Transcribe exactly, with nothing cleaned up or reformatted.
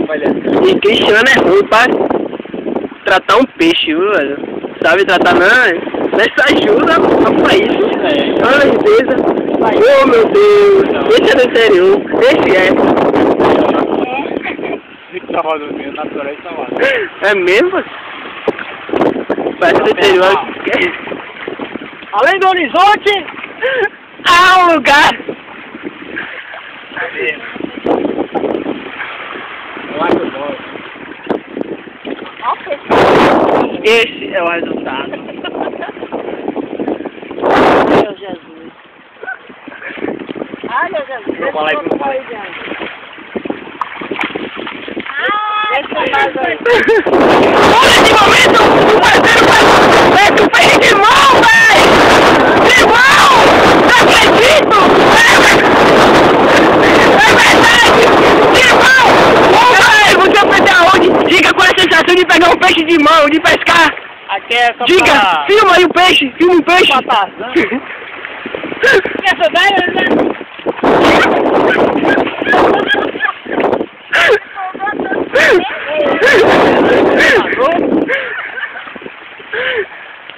E Cristiano é ruim pra tratar um peixe, viu, velho? Sabe tratar não? Nessa ajuda pra isso. Olha a limpeza. Oh, meu Deus. Esse é do interior. Esse é. É mesmo? Parece do interior. Além do horizonte, há um lugar. Esse é o resultado. Meu Jesus. Ai, meu Jesus. Vou falar aí pro pai. Olha esse momento! O parceiro vai com o peixe de mão, velho! De mão! Não acredito! É verdade! De mão! Ô, velho, você aprendeu aonde? Diga qual é a sensação de pegar um peixe de mão, de pescar! Aqui é só Diga! pra... Filma aí o peixe! Filma o peixe! Essa velha, né?